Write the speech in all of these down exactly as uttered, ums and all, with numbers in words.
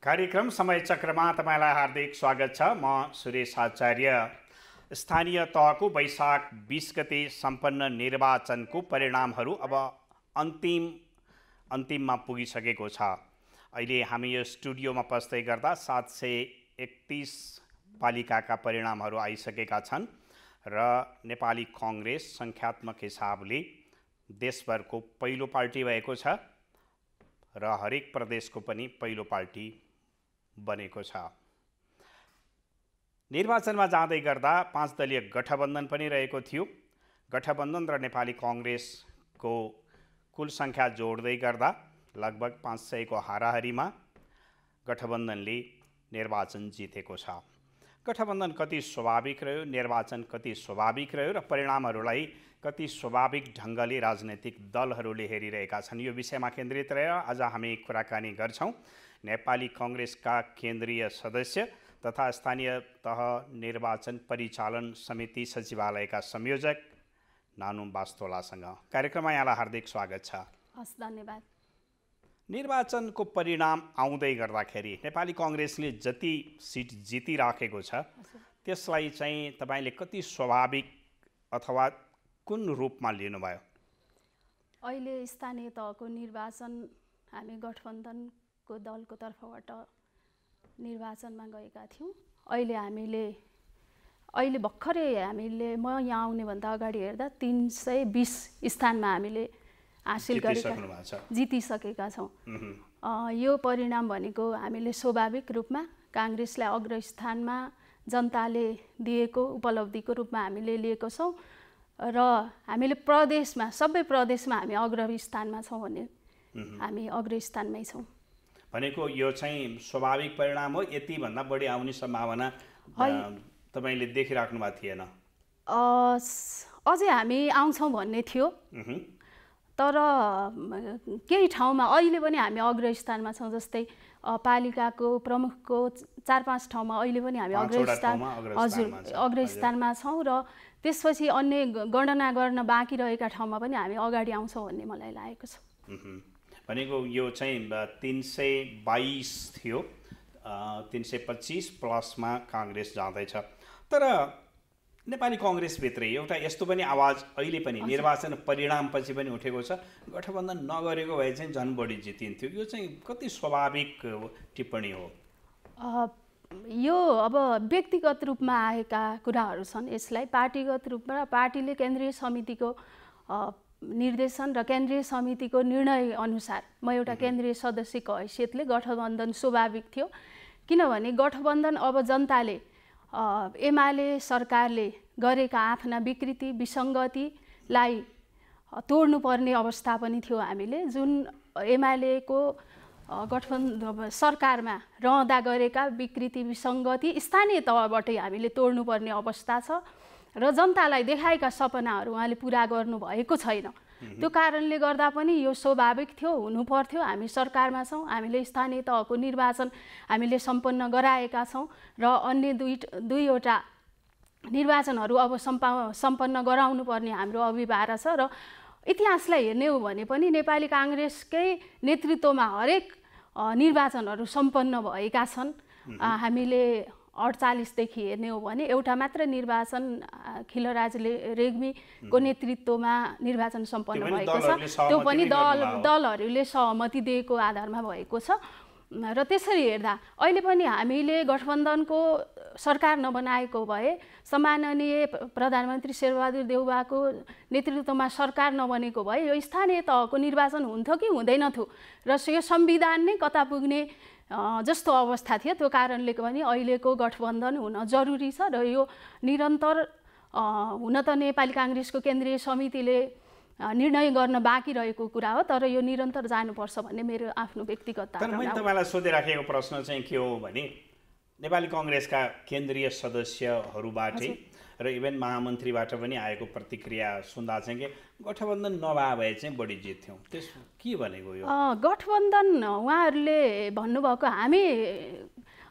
कार्यक्रम समयचक्रमा तपाईलाई हार्दिक स्वागत छ। म सुरेश आचार्य। स्थानीय तहको वैशाख बीस गते सम्पन्न निर्वाचनको परिणामहरू अब अन्तिम अन्तिममा पुगिसकेको छ। अहिले हामी यो स्टुडियोमा पस्दै गर्दा सात सय एकतीस पालिकाका परिणामहरू आइसकेका छन् र नेपाली कांग्रेस संख्यात्मक हिसाबले देशभरको पहिलो पार्टी भएको छ र हरेक प्रदेशको पनि पहिलो पार्टी बनेको छ। निर्वाचनमा जाँदै गर्दा पाँच दलीय गठबन्धन पनि रहेको थियो। गठबन्धन र नेपाली कांग्रेसको कुल संख्या जोड्दै गर्दा लगभग पाँच सय को हाराहारीमा गठबन्धनले निर्वाचन जितेको छ। गठबन्धन कति स्वाभाविक रह्यो, निर्वाचन कति स्वाभाविक रह्यो र परिणामहरूलाई कति स्वाभाविक ढङ्गले राजनैतिक दलहरूले हेरिरहेका छन्, यो विषयमा केन्द्रित रहेर आज हामी कुराकानी गर्छौं। नेपाली कांग्रेसका केन्द्रीय सदस्य तथा स्थानीय तह निर्वाचन परिचालन समिति सचिवालयका संयोजक नानु वास्तोलासँग। कार्यक्रममा यहाँलाई हार्दिक स्वागत छ। हस्, धन्यवाद। निर्वाचनको परिणाम आउँदै गर्दाखेरि नेपाली कांग्रेसले जति सिट जितिराखेको छ त्यसलाई चाहिँ तपाईले कति स्वाभाविक अथवा कुन रूपमा लिनुभयो? अहिले स्थानीय तहको निर्वाचन हामी गठबन्धनको दलको तर्फबाट निर्वाचनमा गएका थियौँ। अहिले हामीले अहिले भर्खरै हामीले म यहाँ आउने भन्दा अगाडि हेर्दा तीन सय बीस स्थानमा हामीले हासिल गरेका जितिसकेका छौँ। यो परिणाम भनेको हामीले स्वाभाविक रूपमा कांग्रेसलाई अग्रस्थानमा जनताले दिएको उपलब्धिको रूपमा हामीले लिएको छौँ र हामीले प्रदेशमा सबै प्रदेशमा हामी अग्रस्थानमा छौँ भने हामी अग्रस्थानमै छौँ भनेको यो चाहिँ स्वाभाविक परिणाम हो। यति भन्दा बढी आउने सम्भावना तपाईले देखिराख्नु भएको थिएन? अझै हामी आउँछौँ भन्ने थियो, तर केही ठाउँमा अहिले पनि हामी अग्रस्थानमा छौँ। जस्तै पालिकाको प्रमुखको चार पाँच ठाउँमा अहिले पनि हामी अग्रस्थान हजुर अग्रस्थानमा छौँ र त्यसपछि अन्य गणना गर्न बाँकी रहेका ठाउँमा पनि हामी अगाडि आउँछौँ भन्ने मलाई लागेको छ। भनेको यो चाहिँ तीन सय बाइस थियो, तीन सय पच्चीस प्लसमा कांग्रेस जाँदैछ। तर नेपाली कांग्रेसभित्रै एउटा यस्तो पनि आवाज अहिले पनि निर्वाचन परिणामपछि पनि उठेको छ, गठबन्धन नगरेको भए चाहिँ झन् बढी जितिन्थ्यो। यो चाहिँ कति स्वाभाविक टिप्पणी हो? यो अब व्यक्तिगत रूपमा आएका कुराहरू छन्। यसलाई पार्टीगत रूपमा पार्टीले केन्द्रीय समितिको निर्देशन र केन्द्रीय समितिको निर्णय अनुसार म एउटा केन्द्रीय सदस्यको हैसियतले गठबन्धन स्वाभाविक थियो, किनभने गठबन्धन अब जनताले एमाले सरकारले गरेका आफ्ना विकृति विसङ्गतिलाई तोड्नुपर्ने अवस्था पनि थियो। हामीले जुन एमालेको गठबन्धन सरकारमा रहँदा गरेका विकृति विसङ्गति स्थानीय तहबाटै हामीले तोड्नुपर्ने अवस्था छ र जनतालाई देखाएका सपनाहरू उहाँले पुरा गर्नु भएको छैन। त्यो कारणले गर्दा पनि यो स्वाभाविक थियो, हुनु पर्थ्यो। हामी सरकारमा छौँ, हामीले स्थानीय तहको निर्वाचन हामीले सम्पन्न गराएका छौँ र अन्य दुई दुईवटा निर्वाचनहरू अब सम्पा सम्पन्न गराउनु पर्ने हाम्रो अभिभार छ। र इतिहासलाई हेर्ने हो भने पनि नेपाली कांग्रेसकै नेतृत्वमा हरेक निर्वाचनहरू सम्पन्न भएका छन्। हामीले अडचालिसदेखि हेर्ने हो भने एउटा मात्र निर्वाचन खिलराज रेग्मीको नेतृत्वमा निर्वाचन सम्पन्न भएको छ। त्यो पनि दल दलहरूले सहमति दिएको आधारमा भएको छ र त्यसरी हेर्दा अहिले पनि हामीले गठबन्धनको सरकार नबनाएको भए, सम्माननीय प्रधानमन्त्री शेरबहादुर देउवाको नेतृत्वमा सरकार नबनेको भए यो स्थानीय तहको निर्वाचन हुन्थ्यो कि हुँदैनथ्यो र यो संविधान नै कता पुग्ने जस्तो अवस्था थियो। त्यो कारणले पनि अहिलेको गठबन्धन हुन जरुरी छ र यो निरन्तर हुन त नेपाली कांग्रेसको केन्द्रीय समितिले निर्णय गर्न बाँकी रहेको कुरा हो, तर यो निरन्तर जानुपर्छ भन्ने मेरो आफ्नो व्यक्तिगत धारणा हो। तर मैले तपाईलाई सोधिराखेको प्रश्न चाहिँ के हो भने नेपाली कांग्रेसका केन्द्रीय सदस्यहरूबाटै र इभेन महामन्त्रीबाट पनि आएको प्रतिक्रिया सुन्दा चाहिँ के गठबन्धन नभए भए चाहिँ बढी जित्थ्यौँ, त्यस के भनेको यो? गठबन्धन उहाँहरूले भन्नुभएको हामी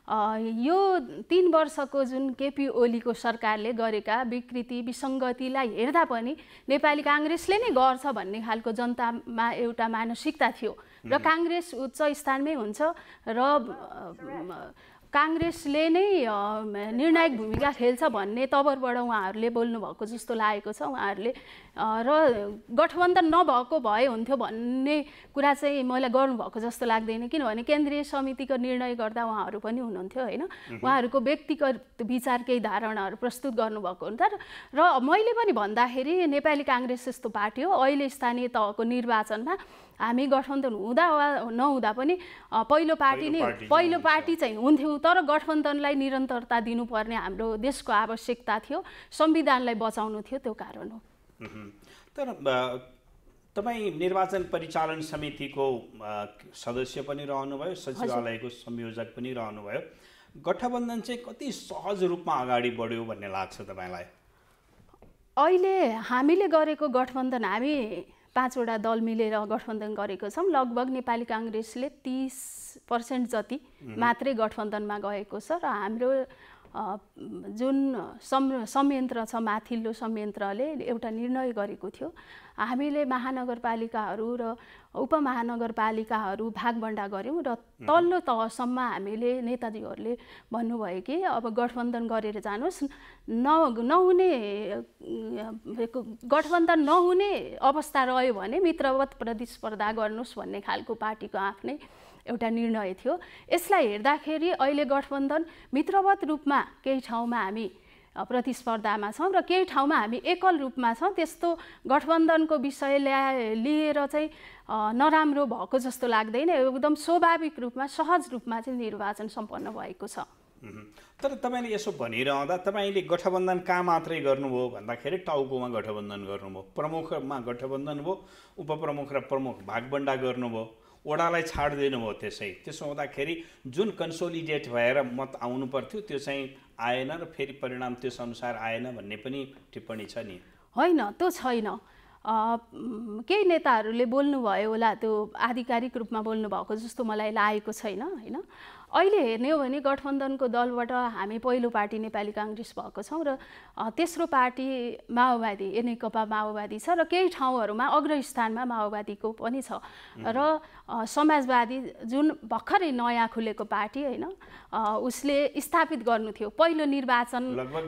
यो तीन वर्षको जुन केपी ओलीको सरकारले गरेका विकृति विसङ्गतिलाई हेर्दा पनि नेपाली काङ्ग्रेसले नै गर्छ भन्ने खालको जनतामा एउटा मानसिकता थियो र काङ्ग्रेस उच्च स्थानमै हुन्छ र काङ्ग्रेसले नै निर्णायक भूमिका खेल्छ भन्ने तवरबाट उहाँहरूले बोल्नुभएको जस्तो लागेको छ। उहाँहरूले र गठबन्धन नभएको भए हुन्थ्यो भन्ने कुरा चाहिँ मलाई गर्नुभएको जस्तो लाग्दैन, किनभने केन्द्रीय समितिको निर्णय गर्दा उहाँहरू पनि हुनुहुन्थ्यो होइन। उहाँहरूको व्यक्तिगत विचार केही धारणाहरू प्रस्तुत गर्नुभएको हुन्छ र मैले पनि भन्दाखेरि नेपाली काङ्ग्रेस जस्तो पार्टी हो, अहिले स्थानीय तहको निर्वाचनमा हामी गठबन्धन हुँदा वा नहुँदा पनि पहिलो पार्टी नै पहिलो पार्टी चाहिँ हुन्थ्यौँ, तर गठबन्धनलाई निरन्तरता दिनुपर्ने हाम्रो देशको आवश्यकता थियो, संविधानलाई बचाउनु थियो, त्यो कारण हो। तर तपाईँ निर्वाचन परिचालन समितिको सदस्य पनि रहनुभयो, सचिवालयको संयोजक पनि रहनुभयो, गठबन्धन चाहिँ कति सहज रूपमा अगाडि बढ्यो भन्ने लाग्छ तपाईँलाई? अहिले हामीले गरेको गठबन्धन, हामी पाँचवटा दल मिलेर गठबन्धन गरेको छौँ। लगभग नेपाली काङ्ग्रेसले तीस पर्सेन्ट जति मात्रै गठबन्धनमा गएको छ र हाम्रो जुन सं संयन्त्र छ माथिल्लो संयन्त्रले एउटा निर्णय गरेको थियो, हामीले महानगरपालिकाहरू र उपमहानगरपालिकाहरू भागबन्डा गऱ्यौँ र तल्लो तहसम्म हामीले नेताजीहरूले भन्नुभयो कि अब गठबन्धन गरेर जानुहोस्, न नहुने गठबन्धन नहुने अवस्था रह्यो भने मित्रवत प्रतिस्पर्धा गर्नुहोस् भन्ने खालको पार्टीको आफ्नै एउटा निर्णय थियो। यसलाई हेर्दाखेरि अहिले गठबन्धन मित्रवत रूपमा केही ठाउँमा हामी प्रतिस्पर्धामा छौँ र केही ठाउँमा हामी एकल रूपमा छौँ। त्यस्तो गठबन्धनको विषय ल्या लिएर चाहिँ नराम्रो भएको जस्तो लाग्दैन, एकदम स्वाभाविक रूपमा सहज रूपमा चाहिँ निर्वाचन सम्पन्न भएको छ। तर तपाईँले यसो भनिरहँदा तपाईँले गठबन्धन कहाँ मात्रै गर्नुभयो भन्दाखेरि टाउकोमा गठबन्धन गर्नुभयो, प्रमुखमा गठबन्धन भयो, उपप्रमुख र प्रमुख भागबन्डा गर्नुभयो, ओडालाई छाड दिनुभयो। त्यसै त्यसो हुँदाखेरि जुन कन्सोलिडेट भएर मत आउनु पर्थ्यो त्यो चाहिँ आएन र फेरि परिणाम त्यसअनुसार आएन भन्ने पनि टिप्पणी छ नि? होइन, त्यो छैन। केही नेताहरूले बोल्नुभयो होला, त्यो आधिकारिक रूपमा बोल्नुभएको जस्तो मलाई लागेको छैन होइन। अहिले हेर्ने हो भने गठबन्धनको दलबाट हामी पहिलो पार्टी नेपाली काङ्ग्रेस भएको छौँ र तेस्रो पार्टी माओवादी नेकपा माओवादी छ र केही ठाउँहरूमा अग्रस्थानमा माओवादीको पनि छ र समाजवादी जुन भर्खरै नयाँ खुलेको पार्टी होइन, उसले स्थापित गर्नु थियो, पहिलो निर्वाचन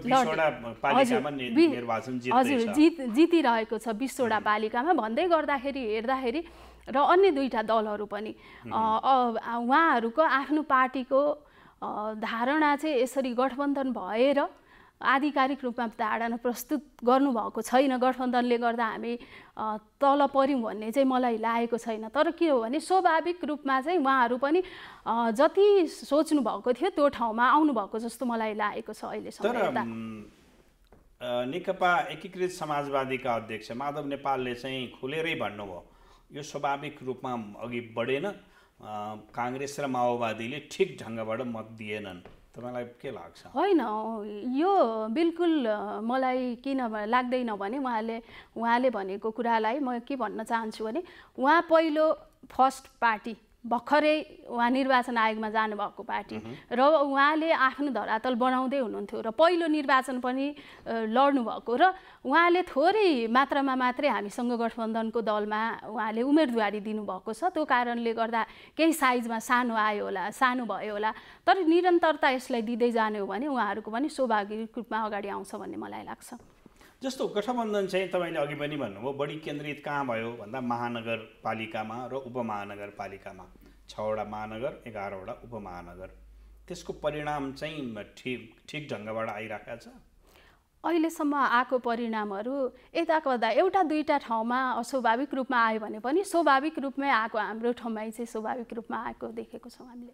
हजुर जित जितिरहेको छ बिसवटा पालिकामा भन्दै गर्दाखेरि हेर्दाखेरि र अन्य दुईटा दलहरू पनि उहाँहरूको आफ्नो पार्टीको धारणा चाहिँ यसरी गठबन्धन भएर आधिकारिक रूपमा धारणा प्रस्तुत गर्नुभएको छैन। गठबन्धनले गर्दा हामी तल पर्यौँ भन्ने चाहिँ मलाई लागेको छैन। तर के हो भने स्वाभाविक रूपमा चाहिँ उहाँहरू पनि जति सोच्नु भएको थियो त्यो ठाउँमा आउनुभएको जस्तो मलाई लागेको छ अहिलेसम्म। नेकपा एकीकृत समाजवादीका अध्यक्ष माधव नेपालले चाहिँ खुलेरै भन्नुभयो यो स्वाभाविक रूपमा अघि बढेन, काङ्ग्रेस र माओवादीले ठिक ढङ्गबाट मत दिएनन्। तपाईँलाई के लाग्छ? होइन, यो बिल्कुल मलाई किन लाग्दैन भने उहाँले उहाँले भनेको कुरालाई म के भन्न चाहन्छु भने उहाँ पहिलो फर्स्ट पार्टी भर्खरै उहाँ निर्वाचन आयोगमा जानुभएको पार्टी र उहाँले आफ्नो धरातल बनाउँदै हुनुहुन्थ्यो र पहिलो निर्वाचन पनि लड्नुभएको र उहाँले थोरै मात्रामा मात्रै हामीसँग गठबन्धनको दलमा उहाँले उम्मेदवारी दिनुभएको छ। त्यो कारणले गर्दा केही साइजमा सानो आयो होला, सानो भयो होला, तर निरन्तरता यसलाई दिँदै जाने हो भने उहाँहरूको पनि स्वाभाविक रूपमा अगाडि आउँछ भन्ने मलाई लाग्छ। जस्तो गठबन्धन चाहिँ तपाईँले अघि पनि भन्नुभयो बढी केन्द्रित कहाँ भयो भन्दा महानगरपालिकामा र उपमहानगरपालिकामा, छवटा महानगर एघारवटा उपमहानगर, त्यसको परिणाम चाहिँ ठिक ठिक ढङ्गबाट आइरहेको छ। अहिलेसम्म आएको परिणामहरू यता कता एउटा दुईवटा ठाउँमा अस्वाभाविक रूपमा आयो भने पनि स्वाभाविक रूपमै आएको हाम्रो ठाउँमा चाहिँ स्वाभाविक रूपमा आएको देखेको छौँ हामीले।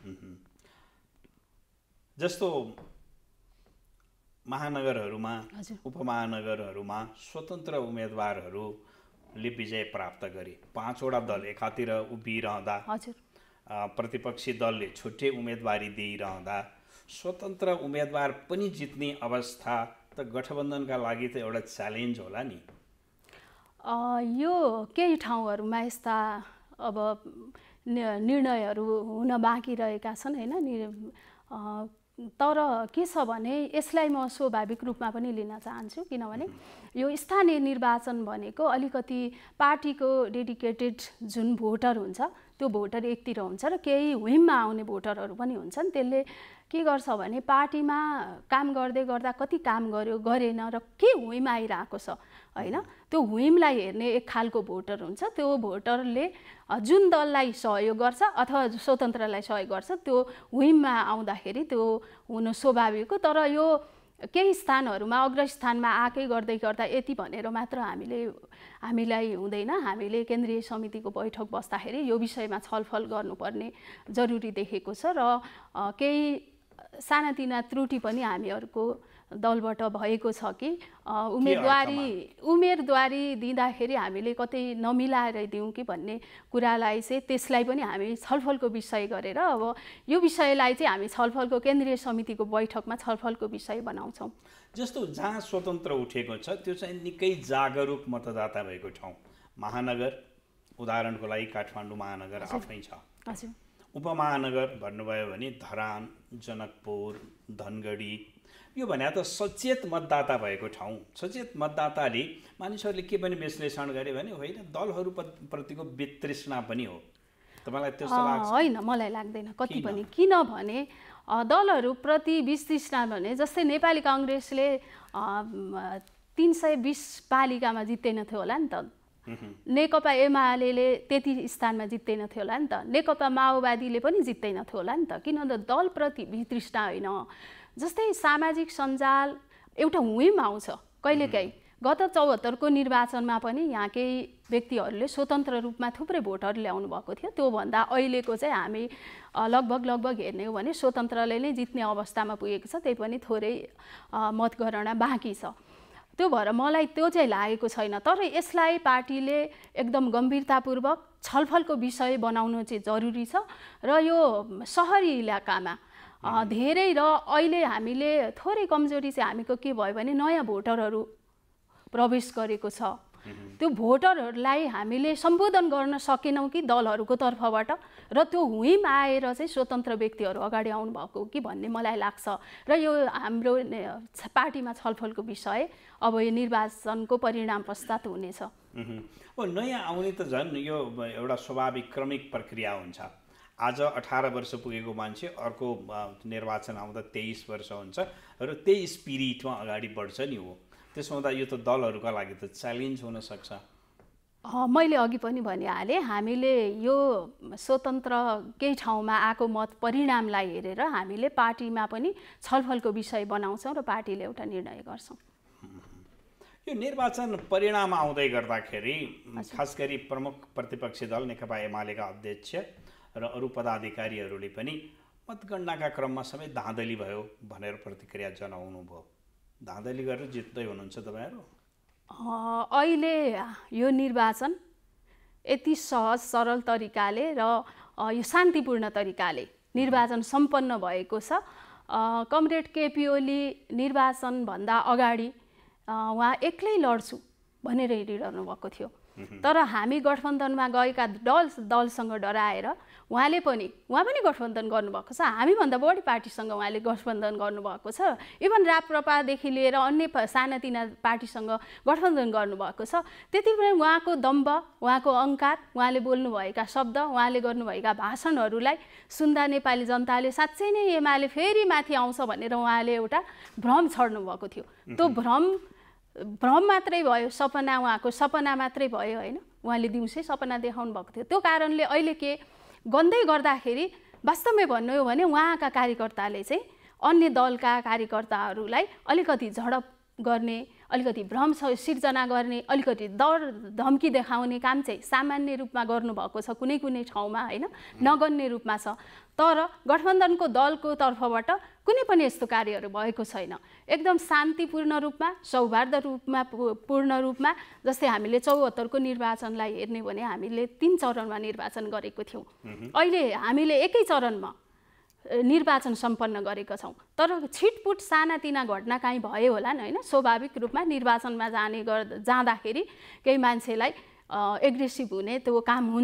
जस्तो महानगरहरूमा उपमहानगरहरूमा स्वतन्त्र उम्मेदवारहरूले विजय प्राप्त गरे, पाँचवटा दल एकातिर उभिरहँदा प्रतिपक्षी दलले छुट्टै उम्मेदवारी दिइरहँदा स्वतन्त्र उम्मेदवार पनि जित्ने अवस्था त गठबन्धनका लागि त एउटा च्यालेन्ज होला नि? यो केही ठाउँहरूमा यस्ता अब निर्णयहरू हुन बाँकी रहेका छन् होइन। तर के छ भने यसलाई म स्वाभाविक रूपमा पनि लिन चाहन्छु, किनभने यो स्थानीय निर्वाचन भनेको अलिकति पार्टीको डेडिकेटेड जुन भोटर हुन्छ त्यो भोटर एकतिर हुन्छ र केही हुइममा आउने भोटरहरू पनि हुन्छन्। त्यसले के गर्छ भने पार्टीमा काम गर्दै गर्दा कति काम गर्यो गरेन र के हुइम आइरहेको छ हैन, त्यो हुइमलाई हेर्ने एक खालको भोटर हुन्छ। त्यो भोटरले जुन दललाई सहयोग गर्छ अथवा स्वतन्त्रलाई सहयोग गर्छ त्यो हुइममा आउँदाखेरि त्यो हुनु स्वाभाविक हो। तर यो केही स्थानहरूमा अग्रस्थानमा आकै गर्दै गर्दा यति भनेर मात्र हामीले हामीलाई हुँदैन। हामीले केन्द्रीय समितिको बैठक बस्दाखेरि यो विषयमा छलफल गर्नुपर्ने जरुरी देखेको छ र केही सानातिना त्रुटि पनि हामीहरूको दलबाट भएको छ कि उम्मेदवारी उम्मेदवारी दिँदाखेरि हामीले कतै नमिलाएर दिउँ कि भन्ने कुरालाई चाहिँ त्यसलाई पनि हामी छलफलको विषय गरेर अब यो विषयलाई चाहिँ हामी छलफलको केन्द्रीय समितिको बैठकमा छलफलको विषय बनाउँछौँ। जस्तो जहाँ स्वतन्त्र उठेको छ त्यो चाहिँ निकै जागरुक मतदाता भएको ठाउँ, महानगर उदाहरणको लागि काठमाडौँ महानगर आफै छ। हजुर। उपमहानगर भन्नुभयो भने धरान, जनकपुर, धनगढी, यो भने त सचेत मतदाता भएको ठाउँ। सचेत मतदाताले मानिसहरूले के पनि विश्लेषण गरे भने होइन दलहरू प्रतिको वितृष्णा पनि हो। तपाईँलाई त्यस्तो लाग्छ? होइन, मलाई लाग्दैन कति पनि। किनभने दलहरूप्रति वितृष्णा भने जस्तै नेपाली काङ्ग्रेसले तीन सय बिस पालिकामा जित्दैन थियो होला नि त, नेकपा एमाले त्यति स्थानमा जित्दैन थियो होला नि त, नेकपा माओवादीले पनि जित्दैन थियो होला नि त। किन दलप्रति वितृष्णा होइन। जस्तै सामाजिक सञ्जाल एउटा हुइम आउँछ कहिलेकाहीँ। गत चौहत्तरको निर्वाचनमा पनि यहाँ केही व्यक्तिहरूले स्वतन्त्र रूपमा थुप्रै भोटहरू ल्याउनु भएको थियो। त्योभन्दा अहिलेको चाहिँ हामी लगभग लगभग हेर्ने हो भने स्वतन्त्रले नै जित्ने अवस्थामा पुगेको छ, त्यही पनि थोरै मतगणना बाँकी छ। त्यो भएर मलाई त्यो चाहिँ लागेको छैन। तर यसलाई पार्टीले एकदम गम्भीरतापूर्वक छलफलको विषय बनाउनु चाहिँ जरुरी छ र यो सहरी इलाकामा धेरै र अहिले हामीले थोरै कमजोरी चाहिँ हामीको के भयो भने नयाँ भोटरहरू प्रवेश गरेको छ। त्यो भोटरहरूलाई हामीले सम्बोधन गर्न सकेनौँ कि दलहरूको तर्फबाट, र त्यो हुइम आएर चाहिँ स्वतन्त्र व्यक्तिहरू अगाडि आउनु भएको कि भन्ने मलाई लाग्छ। र यो हाम्रो पार्टीमा छलफलको विषय अब यो निर्वाचनको परिणाम पश्चात हुनेछ। अब नयाँ आउने त झन् यो एउटा स्वाभाविक क्रमिक प्रक्रिया हुन्छ। आज अठार वर्ष पुगेको मान्छे अर्को निर्वाचन आउँदा तेइस वर्ष हुन्छ र त्यही स्पिरिटमा अगाडि बढ्छ नि हो। त्यसो हुँदा यो त दलहरूका लागि त च्यालेन्ज हुन सक्छ। मैले अघि पनि भनिहालेँ, हामीले यो स्वतन्त्र केही ठाउँमा आएको मत परिणामलाई हेरेर हामीले पार्टीमा पनि छलफलको विषय बनाउँछौँ र पार्टीले एउटा निर्णय गर्छौँ। यो निर्वाचन परिणाम आउँदै गर्दाखेरि खास गरी प्रमुख प्रतिपक्षी दल नेकपा एमालेका अध्यक्ष र अरू पदाधिकारीहरूले पनि मतगणनाका क्रममा सबै धाँधली भयो भनेर प्रतिक्रिया जनाउनु भयो। धाँधली गरेर जित्दै हुनुहुन्छ तपाईँहरू? अहिले यो निर्वाचन यति सहज सरल तरिकाले र यो शान्तिपूर्ण तरिकाले निर्वाचन सम्पन्न भएको छ। कमरेड केपी ओली निर्वाचनभन्दा अगाडि उहाँ एक्लै लड्छु भनेर हिँडिरहनु भएको थियो। तर हामी गठबन्धनमा गएका दल दलसँग डराएर उहाँले पनि उहाँ पनि गठबन्धन गर्नुभएको छ। हामीभन्दा बढी पार्टीसँग उहाँले गठबन्धन गर्नुभएको छ। इभन राप्रपादेखि लिएर अन्य सानातिना पार्टीसँग गठबन्धन गर्नुभएको छ। त्यति बेला उहाँको दम्भ, उहाँको अहङ्कार, उहाँले बोल्नुभएका शब्द, उहाँले गर्नुभएका भाषणहरूलाई सुन्दा नेपाली जनताले साँच्चै नै एमाले फेरि माथि आउँछ भनेर उहाँले एउटा भ्रम छड्नु भएको थियो। त्यो भ्रम भ्रम मात्रै भयो, सपना उहाँको सपना मात्रै भयो होइन। उहाँले दिउँसै सपना देखाउनु भएको थियो। त्यो कारणले अहिले के गन्दै गर्दाखेरि वास्तवमै भन्नु हो भने उहाँका कार्यकर्ताले चाहिँ अन्य दलका कार्यकर्ताहरूलाई अलिकति झडप गर्ने, अलिकति भ्रम सिर्जना गर्ने, अलिकति डर धम्की देखाउने काम चाहिँ सामान्य रूपमा गर्नुभएको छ कुनै कुनै ठाउँमा होइन, नगन्ने रूपमा छ। तर गठबन्धनको दलको तर्फबाट कुनै पनि यस्तो कार्यहरू भएको छैन। एकदम शान्तिपूर्ण रूपमा, सौहार्द रूपमा, पूर्ण रूपमा। जस्तै हामीले चौहत्तरको निर्वाचनलाई हेर्ने भने हामीले तीन चरणमा निर्वाचन गरेको थियौँ। अहिले हामीले एकै चरणमा निर्वाचन सम्पन्न गरेका छौँ। तर छिटपुट सानातिना घटना काहीँ भयो होला नि होइन। स्वाभाविक रूपमा निर्वाचनमा जाने गर्दा जाँदाखेरि केही मान्छेलाई एग्रेसिभ हुने त्यो काम हुन्छ,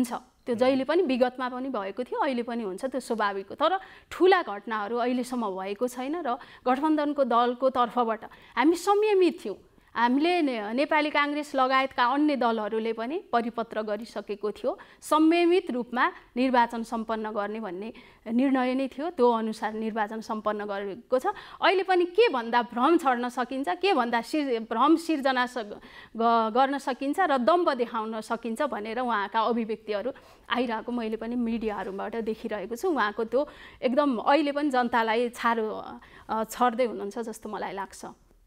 त्यो जहिले पनि विगतमा पनि भएको थियो, अहिले पनि हुन्छ, त्यो स्वाभाविक हो। तर ठुला घटनाहरू अहिलेसम्म भएको छैन र गठबन्धनको दलको तर्फबाट हामी संयमित थियौँ। हामीले नेपाली काङ्ग्रेस लगायतका अन्य दलहरूले पनि परिपत्र गरिसकेको थियो, संयमित रूपमा निर्वाचन सम्पन्न गर्ने भन्ने निर्णय नै थियो, त्यो अनुसार निर्वाचन सम्पन्न गरेको छ। अहिले पनि के भन्दा भ्रम छर्न सकिन्छ, के भन्दा सिर भ्रम सिर्जना गर्न सकिन्छ र दम्ब देखाउन सकिन्छ भनेर उहाँका अभिव्यक्तिहरू आइरहेको मैले पनि मिडियाहरूबाट देखिरहेको छु। उहाँको त्यो एकदम अहिले पनि जनतालाई छारो छर्दै हुनुहुन्छ जस्तो मलाई लाग्छ।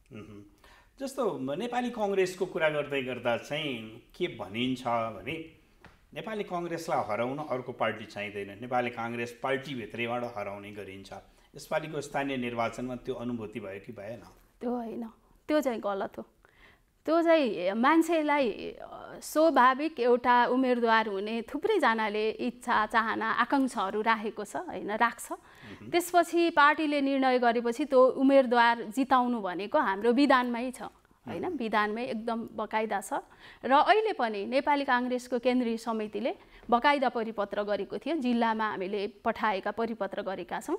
जस्तो नेपाली काङ्ग्रेसको कुरा गर्दै गर्दा चाहिँ के भनिन्छ भने नेपाली काङ्ग्रेसलाई हराउन अर्को पार्टी चाहिँदैन, नेपाली काङ्ग्रेस पार्टीभित्रैबाट हराउने गरिन्छ। यसपालिको स्थानीय निर्वाचनमा त्यो अनुभूति भयो कि भएन? त्यो होइन, त्यो चाहिँ गलत हो। त्यो चाहिँ मान्छेलाई स्वाभाविक एउटा उम्मेदवार हुने थुप्रैजनाले इच्छा चाहना आकाङ्क्षाहरू राखेको छ होइन, राख्छ। त्यसपछि पार्टीले निर्णय गरेपछि त्यो उम्मेदवार जिताउनु भनेको हाम्रो विधानमै छ होइन, विधानमै एकदम बकाइदा छ। र अहिले पनि नेपाली काङ्ग्रेसको केन्द्रीय समितिले बकाइदा परिपत्र गरेको थियो, जिल्लामा हामीले पठाएका परिपत्र गरेका छौँ।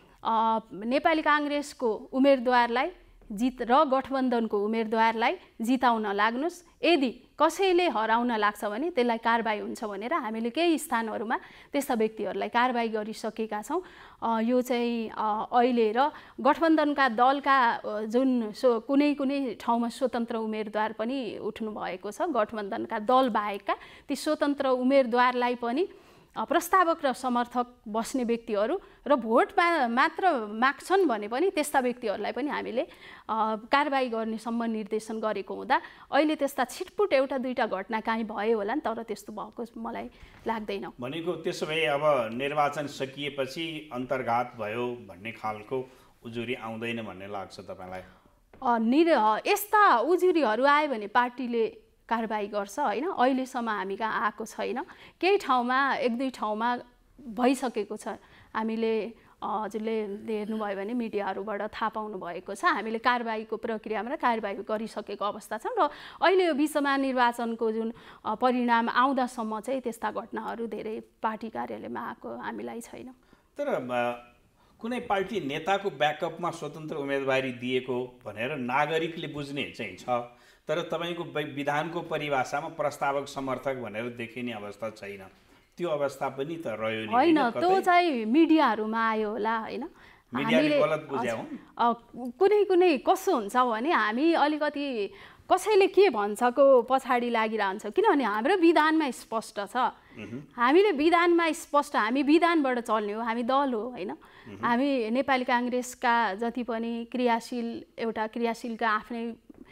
नेपाली काङ्ग्रेसको उम्मेदवारलाई जित र गठबन्धनको उम्मेदवारलाई जिताउन लाग्नुस्, यदि कसैले हराउन लाग्छ भने त्यसलाई कारबाही हुन्छ भनेर हामीले केही स्थानहरूमा त्यस्ता व्यक्तिहरूलाई कारबाही गरिसकेका छौँ। यो चाहिँ अहिले र गठबन्धनका दलका जुन सो कुनै कुनै ठाउँमा स्वतन्त्र उम्मेदवार पनि उठ्नु भएको छ, गठबन्धनका दल बाहेकका ती स्वतन्त्र उम्मेदवारलाई पनि प्रस्तावक र समर्थक बस्ने व्यक्तिहरू र भोट मात्र माग्छन् भने पनि त्यस्ता व्यक्तिहरूलाई पनि हामीले कारबाही गर्नेसम्म निर्देशन गरेको हुँदा अहिले त्यस्ता छिटपुट एउटा दुईवटा घटना काहीँ भयो होला नि, तर त्यस्तो भएको मलाई लाग्दैन। भनेको त्यसो भए अब निर्वाचन सकिएपछि अन्तर्घात भयो भन्ने खालको उजुरी आउँदैन भन्ने लाग्छ तपाईँलाई? निर यस्ता उजुरीहरू आयो भने पार्टीले कारबाही गर्छ होइन। अहिलेसम्म हामी कहाँ आएको छैन, केही ठाउँमा एक दुई ठाउँमा भइसकेको छ। हामीले हजुरले हेर्नुभयो भने मिडियाहरूबाट थाहा पाउनु भएको छ, हामीले कारबाहीको प्रक्रियामा कारबाही गरिसकेको अवस्था छ। र अहिले यो विषयमा निर्वाचनको जुन परिणाम आउँदासम्म चाहिँ त्यस्ता घटनाहरू धेरै पार्टी कार्यालयमा आएको हामीलाई छैन। तर कुनै पार्टी नेताको ब्याकअपमा स्वतन्त्र उम्मेदवारी दिएको भनेर नागरिकले बुझ्ने चाहिँ छ, तर तपाईँको विधानको परिभाषामा प्रस्तावक समर्थक भनेर देखिने अवस्था छैन। त्यो अवस्था पनि त रह्यो नि होइन, त्यो चाहिँ मिडियाहरूमा आयो होला होइन। मिडियाले गलत बुझ्यो। कुनै कुनै कस्तो हुन्छ भने हामी अलिकति कसैले के भन्छको पछाडि लागिरहन्छ, किनभने हाम्रो विधानमा स्पष्ट छ। हामीले विधानमा स्पष्ट, हामी विधानबाट चल्ने हो, हामी दल हो होइन। हामी नेपाली काङ्ग्रेसका जति पनि क्रियाशील एउटा क्रियाशीलका आफ्नै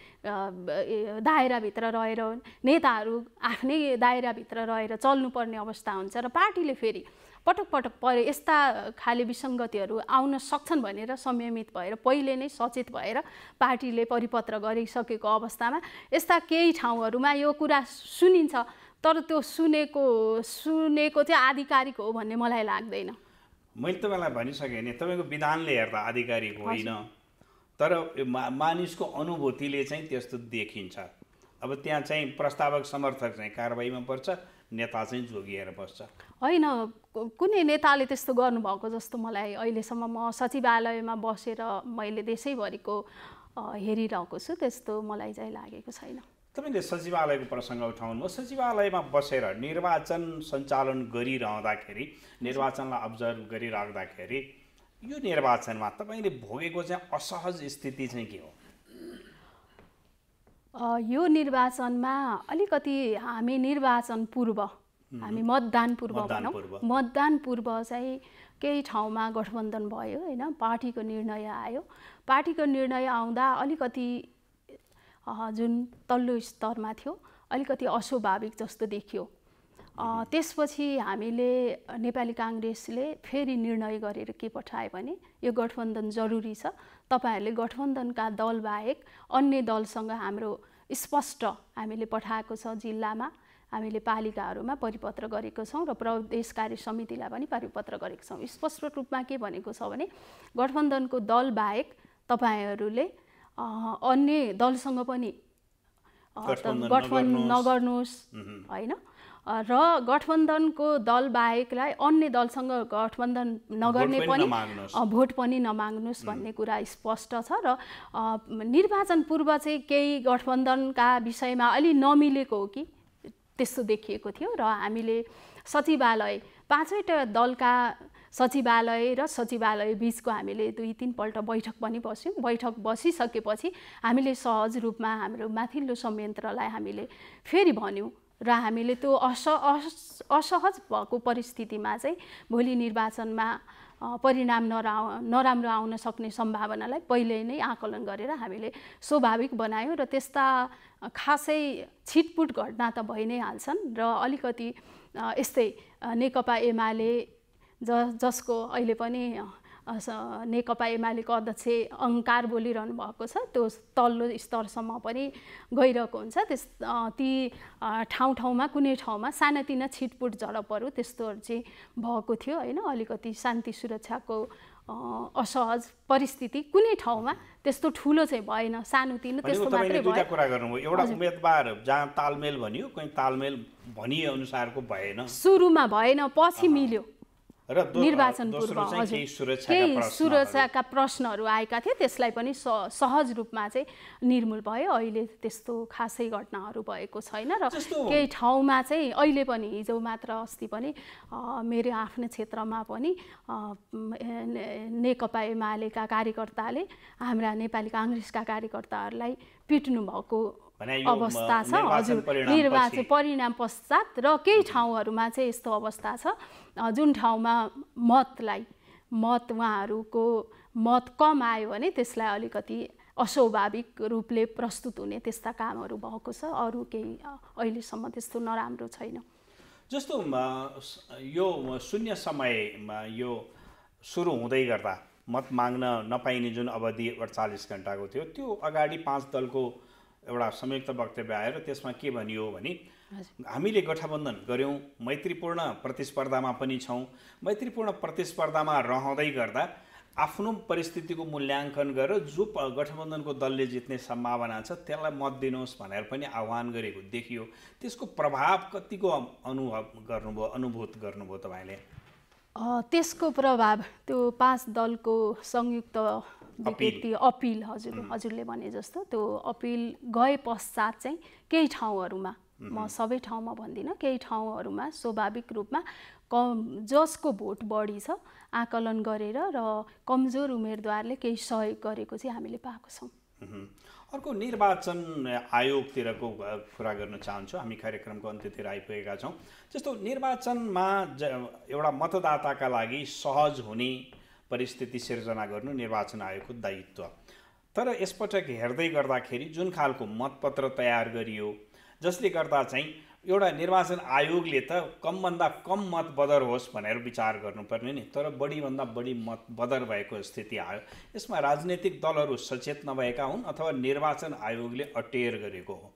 दायराभित्र रहेर नेताहरू आफ्नै दायराभित्र रहेर चल्नुपर्ने अवस्था हुन्छ र पार्टीले फेरि पटक पटक परे यस्ता खाले विसङ्गतिहरू आउन सक्छन् भनेर संयमित भएर पहिले नै सचेत भएर पार्टीले परिपत्र गरिसकेको अवस्थामा यस्ता केही ठाउँहरूमा यो कुरा सुनिन्छ, तर त्यो सुनेको सुनेको चाहिँ आधिकारिक हो भन्ने मलाई लाग्दैन। मैले तपाईँलाई भनिसकेँ नि, तपाईँको विधानले हेर्दा आधिकारिक होइन, तर मानिसको अनुभूतिले चाहिँ त्यस्तो देखिन्छ। अब त्यहाँ चाहिँ प्रस्तावक समर्थक चाहिँ कारबाहीमा पर्छ, नेता चाहिँ जोगिएर बस्छ। होइन, कुनै नेताले त्यस्तो गर्नुभएको जस्तो मलाई अहिलेसम्म, म सचिवालयमा बसेर मैले देशैभरिको हेरिरहेको छु, त्यस्तो मलाई चाहिँ लागेको छैन। तपाईँले सचिवालयको प्रसङ्ग उठाउनुभयो, सचिवालयमा बसेर निर्वाचन सञ्चालन गरिरहँदाखेरि, निर्वाचनलाई अब्जर्भ गरिराख्दाखेरि यो निर्वाचनमा तपाईँले भोगेको चाहिँ असहज स्थिति चाहिँ के हो? यो निर्वाचनमा अलिकति हामी निर्वाचन पूर्व, हामी मतदान पूर्व भनौँ, मतदान पूर्व चाहिँ केही ठाउँमा गठबन्धन भयो होइन, पार्टीको निर्णय आयो। पार्टीको निर्णय आउँदा अलिकति जुन तल्लो स्तरमा थियो अलिकति अस्वाभाविक जस्तो देखियो। त्यसपछि हामीले नेपाली काङ्ग्रेसले फेरि निर्णय गरेर के पठायो भने यो गठबन्धन जरुरी छ, तपाईँहरूले गठबन्धनका दल बाहेक अन्य दलसँग हाम्रो स्पष्ट हामीले पठाएको छ, जिल्लामा हामीले पालिकाहरूमा परिपत्र गरेको छौँ र प्रदेश कार्य समितिलाई पनि परिपत्र गरेको छौँ। स्पष्ट रूपमा के भनेको छ भने गठबन्धनको दल बाहेक तपाईँहरूले अन्य दलसँग पनि गठबन्धन नगर्नुहोस् होइन, र गठबन्धनको दल बाहेकलाई अन्य दलसँग गठबन्धन नगर्ने पनि भोट पनि नमाग्नुहोस् भन्ने कुरा स्पष्ट छ। र निर्वाचन पूर्व चाहिँ केही गठबन्धनका विषयमा अलि नमिलेको हो कि त्यस्तो देखिएको थियो र हामीले सचिवालय पाँचवटा दलका सचिवालय र सचिवालय बिचको हामीले दुई तिनपल्ट बैठक पनि बस्यौँ। बैठक बसिसकेपछि हामीले सहज रूपमा हाम्रो माथिल्लो संयन्त्रलाई हामीले फेरि भन्यौँ र हामीले त्यो अस असहज भएको परिस्थितिमा चाहिँ भोलि निर्वाचनमा परिणाम नरा नराम्रो आउन सक्ने सम्भावनालाई पहिले नै आकलन गरेर हामीले स्वाभाविक बनायौँ र त्यस्ता खासै छिटपुट घटना त भइ नै हाल्छन् र अलिकति यस्तै नेकपा एमाले ज जसको अहिले पनि नेकपा एमालेको अध्यक्ष अहङ्कार बोलिरहनु भएको छ त्यो तल्लो स्तरसम्म पनि गइरहेको हुन्छ। त्यस ती ठाउँ ठाउँमा कुनै ठाउँमा सानातिना छिटपुट झडपहरू त्यस्तोहरू चाहिँ भएको थियो होइन। अलिकति शान्ति सुरक्षाको असहज परिस्थिति कुनै ठाउँमा त्यस्तो ठुलो चाहिँ भएन, सानोतिनो त्यस्तो मात्रै भयो। कुरा गर्नुभयो एउटा उम्मेदवार जहाँ तालमेल भनियो कहीँ तालमेल भनिए अनुसारको भएन, सुरुमा भएन पछि मिल्यो र निर्वाचन पूर्व केही सुरक्षाका प्रश्नहरू आएका थिए त्यसलाई पनि सहज रूपमा चाहिँ निर्मूल भयो। अहिले त्यस्तो खासै घटनाहरू भएको छैन र केही ठाउँमा चाहिँ अहिले पनि हिजो मात्र अस्ति पनि मेरो आफ्नो क्षेत्रमा पनि नेकपा एमालेका कार्यकर्ताले हाम्रा नेपाली काङ्ग्रेसका कार्यकर्ताहरूलाई पिट्नु भएको अवस्था छ। हजुर निर्वाचन परिणाम पश्चात र केही ठाउँहरूमा चाहिँ यस्तो अवस्था छ जुन ठाउँमा मतलाई मत उहाँहरूको मत कम आयो भने त्यसलाई अलिकति अस्वाभाविक रूपले प्रस्तुत हुने त्यस्ता कामहरू भएको छ। अरू केही अहिलेसम्म त्यस्तो नराम्रो छैन। जस्तो यो शून्य समयमा यो सुरु हुँदै गर्दा मत माग्न नपाइने जुन अवधि अडचालिस घन्टाको थियो त्यो अगाडि पाँच दलको एउटा संयुक्त वक्तव्य आयो र त्यसमा के भनियो भने हामीले गठबन्धन गऱ्यौँ, मैत्रीपूर्ण प्रतिस्पर्धामा पनि छौँ, मैत्रीपूर्ण प्रतिस्पर्धामा रहँदै गर्दा आफ्नो परिस्थितिको मूल्याङ्कन गरेर जो गठबन्धनको दलले जित्ने सम्भावना छ त्यसलाई मत दिनुहोस् भनेर पनि आह्वान गरेको देखियो। त्यसको प्रभाव कतिको अनुभव गर्नुभयो अनुभूत गर्नुभयो तपाईँले? त्यसको प्रभाव त्यो पाँच दलको संयुक्त विज्ञप्ति अपिल हजुर हजुरले भने जस्तो त्यो अपिल गए पश्चात चाहिँ केही ठाउँहरूमा म सबै ठाउँमा भन्दिनँ केही ठाउँहरूमा स्वाभाविक रूपमा कम जसको भोट बढी छ आकलन गरेर र कमजोर उम्मेदवारले केही सहयोग गरेको चाहिँ हामीले पाएको छौँ। अर्को निर्वाचन आयोगतिरको कुरा गर्न चाहन्छु। हामी कार्यक्रमको अन्त्यतिर आइपुगेका छौँ। जस्तो निर्वाचनमा एउटा मतदाताका लागि सहज हुने परिस्थिति सिर्जना गर्नु निर्वाचन आयोगको दायित्व। तर यसपटक हेर्दै गर्दाखेरि जुन खालको मतपत्र तयार गरियो जसले गर्दा चाहिँ एउटा निर्वाचन आयोगले त कमभन्दा कम मत बदर होस् भनेर विचार गर्नुपर्ने नि, तर बढीभन्दा बढी मत बदर भएको स्थिति आयो। यसमा राजनीतिक दलहरू सचेत नभएका हुन् अथवा निर्वाचन आयोगले अटेर गरेको हो?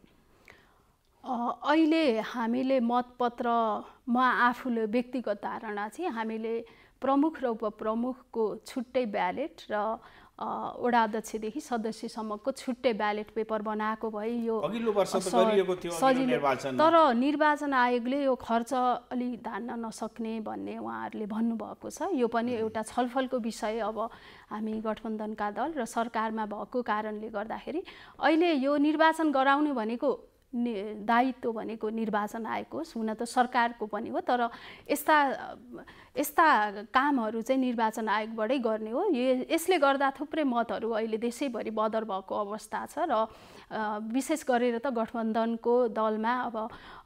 अहिले हामीले मतपत्र म आफूले व्यक्तिगत धारणा चाहिँ हामीले प्रमुख र उपप्रमुखको छुट्टै ब्यालेट र वडा अध्यक्षदेखि सदस्यसम्मको छुट्टै ब्यालेट पेपर बनाएको भए यो अघिल्लो वर्ष त गरिएको थियो निर्वाचन। तर निर्वाचन आयोगले यो खर्च अलि धान्न नसक्ने भन्ने उहाँहरूले भन्नुभएको छ। यो पनि एउटा छलफलको विषय। अब हामी गठबन्धनका दल र सरकारमा भएको कारणले गर्दाखेरि अहिले यो निर्वाचन गराउने भनेको दायित्व भनेको निर्वाचन आयोगको हुन त सरकारको पनि हो, तर यस्ता यस्ता कामहरू चाहिँ निर्वाचन आयोगबाटै गर्ने हो। यसले गर्दा थुप्रै मतहरू अहिले देशैभरि बदर भएको अवस्था छ र विशेष गरेर त गठबन्धनको दलमा अब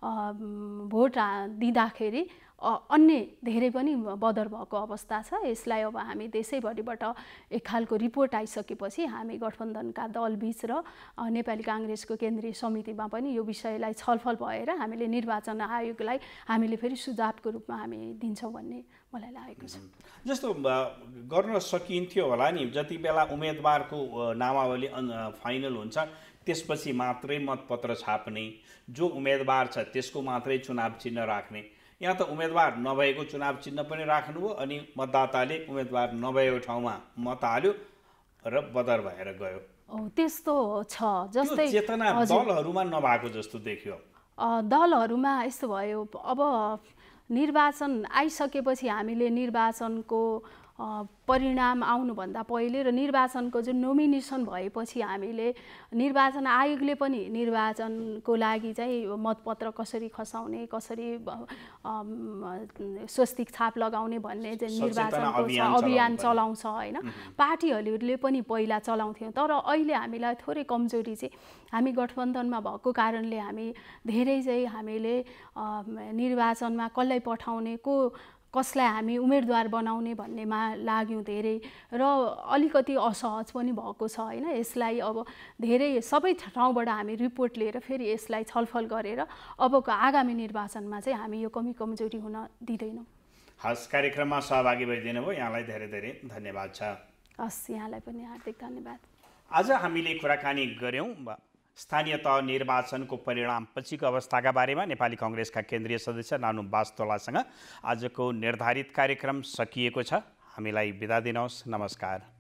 भोट दिँदाखेरि अन्य धेरै पनि बदर भएको अवस्था छ। यसलाई अब हामी देशैभरिबाट एक खालको रिपोर्ट आइसकेपछि हामी गठबन्धनका दलबीच र नेपाली काङ्ग्रेसको केन्द्रीय समितिमा पनि यो विषयलाई छलफल भएर हामीले निर्वाचन आयोगलाई हामीले फेरि सुझावको रूपमा हामी दिन्छौँ भन्ने मलाई लागेको छ। जस्तो गर्न सकिन्थ्यो होला नि, जति बेला उम्मेदवारको नामावली फाइनल हुन्छ त्यसपछि मात्रै मतपत्र छाप्ने, जो उम्मेदवार छ त्यसको मात्रै चुनाव चिन्ह राख्ने। यहाँ त उम्मेदवार नभएको चुनाव चिन्ह पनि राख्नुभयो अनि मतदाताले उम्मेदवार नभएको ठाउँमा मत हाल्यो र बदर भएर गयो। त्यस्तो छ जस्तै चेतना दलहरूमा नभएको जस्तो देखियो। दलहरूमा यस्तो भयो, अब निर्वाचन आइसकेपछि हामीले निर्वाचनको परिणाम आउनुभन्दा पहिले र निर्वाचनको जुन नोमिनेसन भएपछि हामीले निर्वाचन आयोगले पनि निर्वाचनको लागि चाहिँ मतपत्र कसरी खसाउने, कसरी स्वस्तिक छाप लगाउने भन्ने चाहिँ निर्वाचनको अभियान चलाउँछ हैन। पार्टीहरूले पनि पहिला चलाउँथ्यौँ, तर अहिले हामीलाई थोरै कमजोरी चाहिँ हामी गठबन्धनमा भएको कारणले हामी धेरै चाहिँ हामीले निर्वाचनमा कसलाई पठाउने, को कसलाई हामी उम्मेदवार बनाउने भन्नेमा लाग्यौँ धेरै, र अलिकति असहज पनि भएको छ हैन। यसलाई अब धेरै सबै ठाउँबाट हामी रिपोर्ट लिएर फेरि यसलाई छलफल गरेर अबको आगामी निर्वाचनमा चाहिँ हामी यो कमी कमजोरी हुन दिँदैनौँ। हस्, कार्यक्रममा सहभागी भइदिनु भयो, यहाँलाई धेरै धेरै धन्यवाद छ। हस्, यहाँलाई पनि हार्दिक धन्यवाद। आज हामीले कुराकानी गऱ्यौँ स्थानीय तह निर्वाचनको परिणाम पछिको अवस्थाका बारेमा नेपाली कांग्रेसका केन्द्रीय सदस्य नानु बास्तोलासँग। आजको निर्धारित कार्यक्रम सकिएको छ, हामीलाई बिदा दिनुहोस्, नमस्कार।